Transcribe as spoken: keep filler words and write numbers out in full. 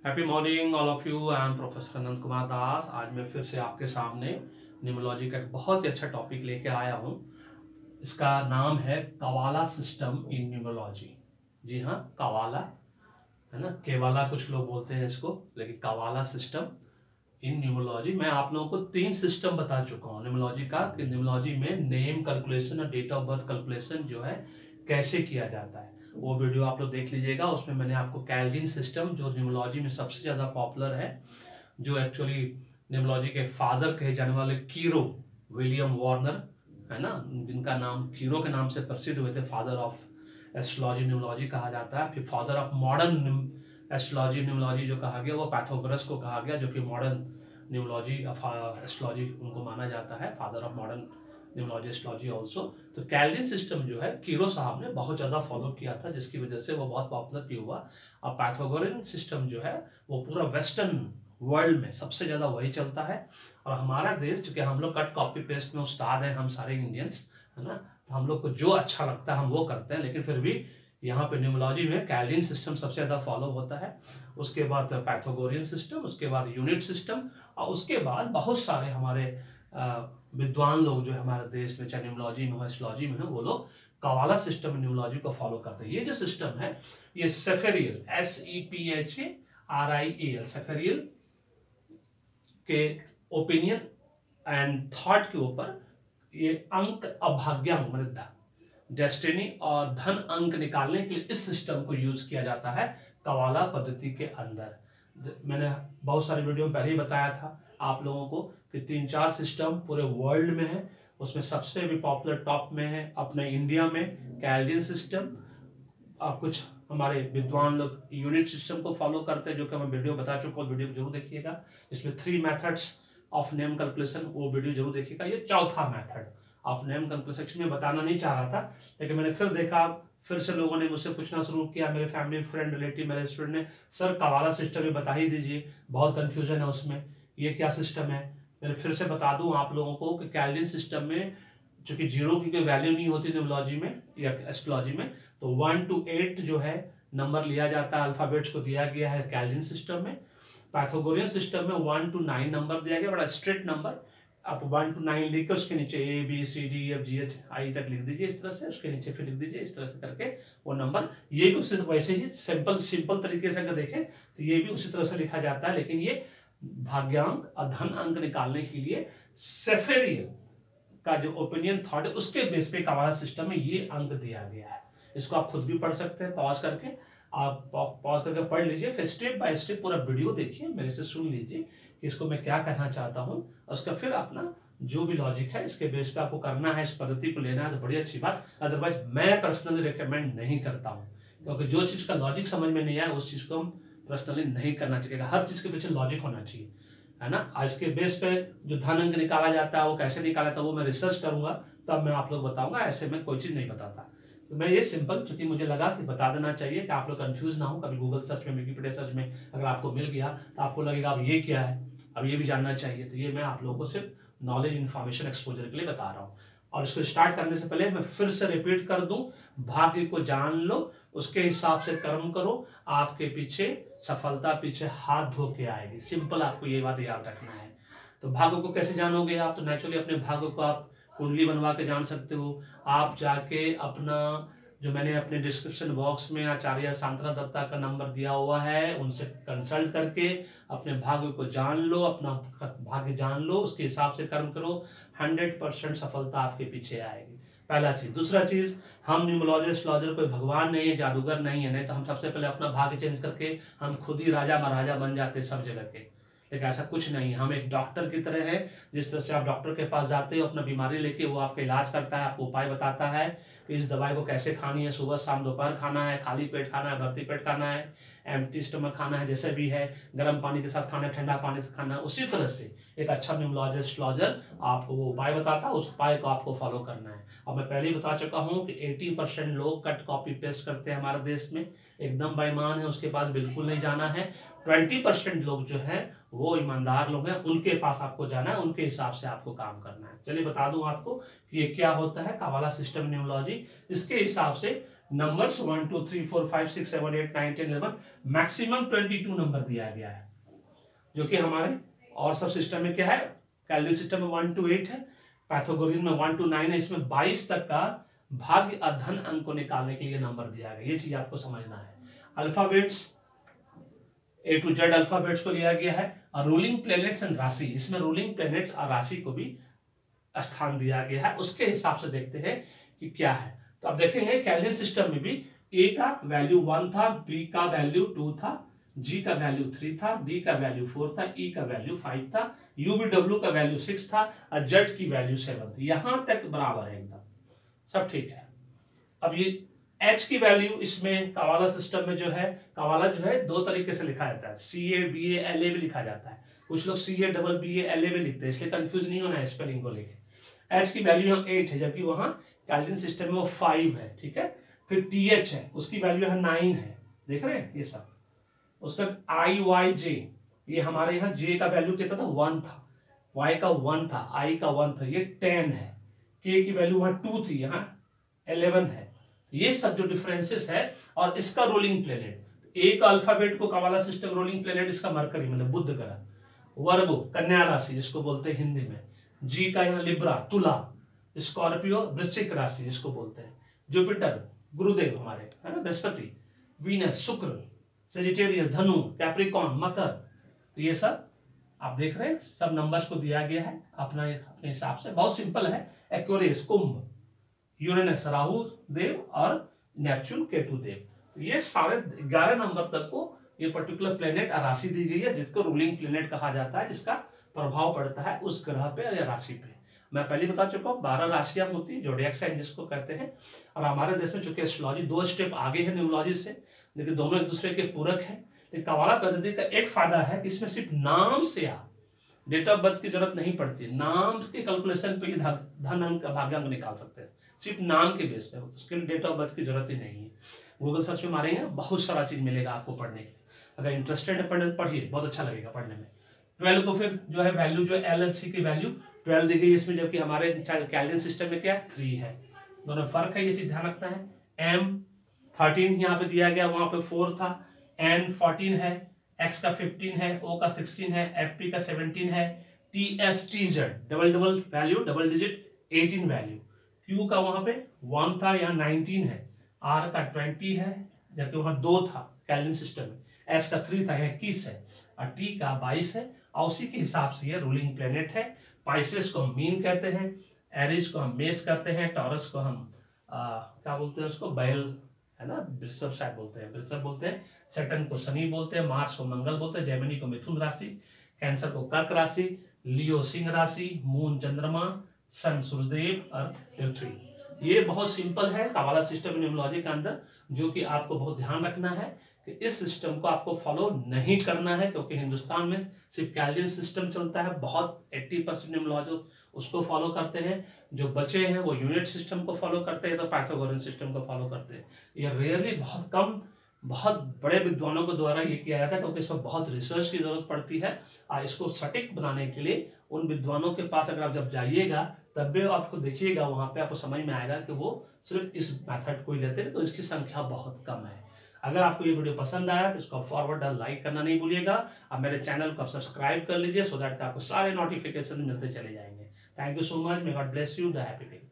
Happy morning all of you. I am professor Anant Kumar Das. आज मैं फिर से आपके सामने न्यूमरोलॉजी का एक बहुत ही अच्छा टॉपिक लेके आया हूँ। इसका नाम है कवाला सिस्टम इन न्यूमरोलॉजी। जी हाँ, कवाला है ना, केवाला कुछ लोग बोलते हैं इसको, लेकिन कवाला सिस्टम इन न्यूमरोलॉजी। मैं आप लोगों को तीन सिस्टम बता चुका हूँ न्यूमरोलॉजी का, कि न्यूमरोलॉजी में नेम कैलकुलेशन और डेट ऑफ बर्थ कैलकुलेशन जो है कैसे किया जाता है। वो वीडियो आप लोग देख लीजिएगा। उसमें मैंने आपको कैल्विन सिस्टम, जो न्यूमरोलॉजी में सबसे ज़्यादा पॉपुलर है, जो एक्चुअली न्यूमरोलॉजी के फादर कहे जाने वाले कीरो विलियम वार्नर है ना, जिनका नाम कीरो के नाम से प्रसिद्ध हुए थे, फादर ऑफ एस्ट्रोलॉजी न्यूमरोलॉजी कहा जाता है। फिर father of modern astrology numerology जो कहा गया वो पाइथागोरस को कहा गया, जो कि मॉडर्न न्यूमरोलॉजी एस्ट्रोलॉजी उनको माना जाता है, father of modern numerology astrology also. तो कैल्विन सिस्टम जो है कीरो साहब ने बहुत ज़्यादा फॉलो किया था, जिसकी वजह से वो बहुत पॉपुलर भी हुआ। और पाइथागोरियन सिस्टम जो है वो पूरा वेस्टर्न वर्ल्ड में सबसे ज़्यादा वही चलता है। और हमारा देश, चूँकि हम लोग कट कॉपी पेस्ट में उस्ताद हैं, हम सारे इंडियंस है ना, तो हम लोग को जो अच्छा लगता है हम वो करते हैं। लेकिन फिर भी यहाँ पे न्यूमरोलॉजी में कैल्विन सिस्टम सबसे ज़्यादा फॉलो होता है। उसके बाद पाइथागोरियन सिस्टम, उसके बाद यूनिट सिस्टम, और उसके बाद बहुत सारे हमारे विद्वान लोग जो है हमारे देश में, चाहे न्यूमरोलॉजी में हो एस्ट्रोलॉजी में हो, वो लोग कवाला सिस्टम न्यूमरोलॉजी को फॉलो करते हैं। ये जो सिस्टम है ये Sepharial, S E P H A R I A L, Sepharial के ओपिनियन एंड थॉट के ऊपर ये अंक अभाग्यांक मतलब डेस्टिनी और धन अंक निकालने के लिए इस सिस्टम को यूज किया जाता है कवाला पद्धति के अंदर। मैंने बहुत सारे वीडियो में पहले ही बताया था आप लोगों को कि तीन चार सिस्टम पूरे वर्ल्ड में है। उसमें सबसे भी पॉपुलर टॉप में है अपने इंडिया में कैल्विन सिस्टम। आप कुछ हमारे विद्वान लोग यूनिट सिस्टम को फॉलो करते हैं, जो कि मैं वीडियो बता चुका हूँ, वीडियो जरूर देखिएगा। इसमें three methods of name calculation, वो वीडियो जरूर देखिएगा। ये चौथा मेथड ऑफ नेम कैलकुलेशन में बताना नहीं चाह रहा था, लेकिन मैंने फिर देखा, फिर से लोगों ने मुझसे पूछना शुरू किया, मेरे फैमिली फ्रेंड रिलेटिव मेरे स्टूडेंट ने, सर कवाला सिस्टम में बता ही दीजिए, बहुत कंफ्यूजन है उसमें, ये क्या सिस्टम है। मैंने फिर से बता दूं आप लोगों को कि कैल्विन सिस्टम में चूंकि जीरो की कोई वैल्यू नहीं होती न्यूमरोलॉजी में या एस्ट्रोलॉजी में, तो वन टू एट जो है नंबर लिया जाता है, अल्फाबेट्स को दिया गया है कैल्विन सिस्टम में। पाइथागोरियन सिस्टम में वन टू नाइन नंबर दिया गया, बड़ा स्ट्रेट नंबर। आप वन टू नाइन लिख के उसके नीचे A B C D F G H I तक लिख दीजिए इस तरह से, उसके नीचे फिर लिख दीजिए इस तरह से करके वो नंबर। ये भी उसी वैसे ही सिंपल सिंपल तरीके से अगर देखें तो ये भी उसी तरह से लिखा जाता है, लेकिन ये भाग्यांक और धन अंक निकालने के लिए सेफेरियल का जो ओपिनियन थॉट है उसके बेस पे कवाला सिस्टम में ये अंक दिया गया है। इसको आप खुद भी पढ़ सकते हैं, पॉज करके आप पॉज करके पढ़ लीजिए, फिर स्टेप बाय स्टेप पूरा वीडियो देखिए, मेरे से सुन लीजिए कि इसको मैं क्या कहना चाहता हूँ। उसका फिर अपना जो भी लॉजिक है इसके बेस पे आपको करना है, इस पद्धति को लेना है तो बड़ी अच्छी बात। अदरवाइज मैं पर्सनली रिकमेंड नहीं करता हूँ, क्योंकि जो चीज़ का लॉजिक समझ में नहीं आया उस चीज़ को हम पर्सनली नहीं करना चाहिए। हर चीज़ के पीछे लॉजिक होना चाहिए, है ना। इसके बेस पे जो धन अंक निकाला जाता है वो कैसे निकाला जाता है वो मैं रिसर्च करूंगा, तब मैं आप लोग बताऊंगा। ऐसे में कोई चीज़ नहीं बताता, तो मैं ये सिंपल, चूंकि मुझे लगा कि बता देना चाहिए कि आप लोग कंफ्यूज ना हो। कभी गूगल सर्च में, विकिपीडिया सर्च में अगर आपको मिल गया तो आपको लगेगा अब ये क्या है, अब ये भी जानना चाहिए। तो ये मैं आप लोगों को सिर्फ नॉलेज इन्फॉर्मेशन एक्सपोजर के लिए बता रहा हूँ। और इसको स्टार्ट करने से पहले मैं फिर से रिपीट कर दूं, भाग्य को जान लो, उसके हिसाब से कर्म करो, आपके पीछे सफलता पीछे हाथ धो के आएगी। सिंपल, आपको ये बात याद रखना है। तो भाग्य को कैसे जानोगे आप? तो नेचुरली अपने भाग्य को आप कुंडली बनवा के जान सकते हो। आप जाके अपना, जो मैंने अपने डिस्क्रिप्शन बॉक्स में आचार्य सांतना दत्ता का नंबर दिया हुआ है, उनसे कंसल्ट करके अपने भाग्य को जान लो, अपना भाग्य जान लो, उसके हिसाब से कर्म करो, हंड्रेड परसेंट सफलता आपके पीछे आएगी। पहला चीज। दूसरा चीज, हम न्यूमरोलॉजी एस्ट्रोलॉजर कोई भगवान नहीं है, जादूगर नहीं है, नहीं तो हम सबसे पहले अपना भाग्य चेंज करके हम खुद ही राजा महाराजा बन जाते सब जगह के। लेकिन ऐसा कुछ नहीं है, हम एक डॉक्टर की तरह है। जिस तरह से आप डॉक्टर के पास जाते हो अपना बीमारी लेके, वो आपका इलाज करता है, आपको उपाय बताता है कि इस दवाई को कैसे खानी है, सुबह शाम दोपहर खाना है, खाली पेट खाना है, भर्ती पेट खाना है, एम्प्टी स्टमक खाना है, जैसे भी है, गर्म पानी के साथ खाना है, ठंडा पानी से खाना है। उसी तरह से एक अच्छा न्यूमरोलॉजी एस्ट्रोलॉजर आपको वो उपाय बताता है, उस उपाय को आपको फॉलो करना है। और मैं पहले ही बता चुका हूँ कि अस्सी परसेंट लोग कट कॉपी पेस्ट करते हैं हमारे देश में, एकदम बेईमान है, उसके पास बिल्कुल नहीं जाना है। बीस परसेंट लोग जो है वो ईमानदार लोग हैं, उनके पास आपको जाना है, उनके हिसाब से आपको काम करना है। चलिए बता दूं आपको कि ये क्या होता है कवाला सिस्टम न्यूमरोलॉजी। इसके हिसाब से numbers one two three four five six seven eight nine ten eleven, maximum twenty two number दिया गया है, जो कि हमारे और सब सिस्टम में क्या है, कैलोरी सिस्टम में वन टू एट है, पाइथागोरियन में वन टू नाइन है, इसमें बाईस तक का भाग्य अधन अंक को निकालने के लिए नंबर दिया गया, ये चीज आपको समझना है। Alphabets A to Z alphabets को लिया गया है, और रूलिंग प्लेनेट्स एंड राशि, इसमें रूलिंग प्लेनेट्स और राशि को भी स्थान दिया गया है, उसके हिसाब से देखते हैं कि क्या है। तो अब देखेंगे कैल्विन सिस्टम में भी ए का वैल्यू वन था, बी का वैल्यू टू था, जी का वैल्यू थ्री था, डी का वैल्यू फोर था, ई का वैल्यू फाइव था, यू बी डब्ल्यू का वैल्यू सिक्स था, और जेड की वैल्यू सेवन थी। यहां तक बराबर है, एकदम सब ठीक है। अब ये एच की वैल्यू इसमें कवाला सिस्टम में जो है, कवाला जो है दो तरीके से लिखा जाता है, सी A B A L A भी लिखा जाता है, कुछ लोग C A double B A L A भी लिखते हैं, इसलिए कंफ्यूज नहीं होना है स्पेलिंग को लेके। एच की वैल्यू यहाँ एट है, जबकि वहां कैल्विन सिस्टम में वो फाइव है, ठीक है। फिर टी एच है, उसकी वैल्यू यहाँ नाइन है, देख रहे हैं ये सब। उसका आई वाई जे, ये हमारे यहाँ जे का वैल्यू कितना था, वन था, वाई का वन था, आई का वन था, ये टेन है, के की वैल्यू वहां टू थी, यहाँ इलेवन है। ये सब जो डिफरेंसेस है, और इसका रोलिंग प्लेनेट, ए का अल्फाबेट को कवाला सिस्टम रोलिंग प्लेनेट इसका मरकरी मतलब बुध ग्रह, वर्गो कन्या राशि जिसको बोलते हैं हिंदी में, जी का यहाँ लिब्रा तुला, स्कॉर्पियो वृश्चिक राशि जिसको बोलते हैं, जुपिटर गुरुदेव हमारे है ना बृहस्पति, वीनस शुक्र, सेजिटेरियस धनु, कैप्रिकॉन मकर। तो ये सब आप देख रहे हैं, सब नंबर्स को दिया गया है अपना अपने हिसाब से, बहुत सिंपल है। एक्वेरियस कुंभ, यूरेनस राहु देव, और नेपच्यून केतु देव। तो ये सारे ग्यारह नंबर तक को ये पर्टिकुलर प्लेनेट राशि दी गई है, जिसको रूलिंग प्लेनेट कहा जाता है, जिसका प्रभाव पड़ता है उस ग्रह पे या राशि पे। मैं पहले बता चुका हूँ, बारह राशियां होती है, जोडिएक साइन जिसको कहते हैं। और हमारे देश में चूंकि एस्ट्रोलॉजी दो स्टेप आगे है न्यूमरोलॉजी से, लेकिन दोनों एक दूसरे के पूरक है। लेकिन कवाला पद्धति का एक फायदा है कि इसमें सिर्फ नाम से आप डेट ऑफ बर्थ की जरूरत नहीं पड़ती, नाम के कैलकुलेशन पे ही धन अंक भाग्यांक निकाल सकते हैं, सिर्फ नाम के बेस पे, उसके लिए डेट ऑफ बर्थ की जरूरत ही नहीं है। गूगल सर्च में मारेंगे, बहुत सारा चीज मिलेगा आपको पढ़ने के लिए। अगर इंटरेस्टेड है पढ़ने, पढ़िए, बहुत अच्छा लगेगा पढ़ने में। ट्वेल्व को फिर जो है वैल्यू जो एल एल सी की वैल्यू ट्वेल्व दी गई इसमें, जबकि हमारे कैल्विन सिस्टम में क्या है, थ्री है, दोनों फर्क है, ये चीज ध्यान रखना है। एम थर्टीन यहाँ पे दिया गया, वहां पे फोर था, एन फोर्टीन है, एक्स का फिफ्टीन है, ओ का सिक्सटीन है, एफ पी का सेवनटीन है, T S T Z double double value double digit eighteen value, Q का वहां पे वन था, यहाँ नाइनटीन है, आर का ट्वेंटी है, जबकि वहां दो था कैल्विन सिस्टम में, एस का थ्री था, यहाँ इक्कीस है, और टी का बाईस है। और उसी के हिसाब से ये रूलिंग प्लेनेट है। पाइसेस को हम मीन कहते हैं, एरिस को हम मेष कहते हैं, टॉरस को हम आ, क्या बोलते हैं उसको, बैल है ना, वृषभ शायद बोलते हैं, वृषभ बोलते हैं, सैटर्न को शनि बोलते हैं, मार्स को मंगल बोलते हैं, जेमिनी को मिथुन राशि, कैंसर को कर्क राशि, लियो सिंह राशि, मून चंद्रमा, सन सूर्यदेव, अर्थ पृथ्वी। ये बहुत सिंपल है कवाला सिस्टम न्यूमरोलॉजी के अंदर, जो कि आपको बहुत ध्यान रखना है कि इस सिस्टम को आपको फॉलो नहीं करना है, क्योंकि हिंदुस्तान में सिर्फ कैल्विन सिस्टम चलता है, बहुत अस्सी परसेंट न्यूमरोलॉजी उसको फॉलो करते हैं, जो बचे हैं वो यूनिट सिस्टम को फॉलो करते हैं, तो पाइथागोरियन सिस्टम को फॉलो करते हैं। ये रेयरली, बहुत कम, बहुत बड़े विद्वानों के द्वारा ये किया जाता है, क्योंकि इसमें बहुत रिसर्च की जरूरत पड़ती है। और इसको सटीक बनाने के लिए उन विद्वानों के पास अगर आप जब जाइएगा, तब भी आपको देखिएगा, वहां पे आपको समझ में आएगा कि वो सिर्फ इस मेथड को ही लेते हैं, तो इसकी संख्या बहुत कम है। अगर आपको ये वीडियो पसंद आया तो इसको फॉरवर्ड और लाइक करना नहीं भूलिएगा, और मेरे चैनल को आप सब्सक्राइब कर लीजिए, सो दैट आपको सारे नोटिफिकेशन मिलते चले जाएंगे। Thank you so much, may God bless you, the happy day.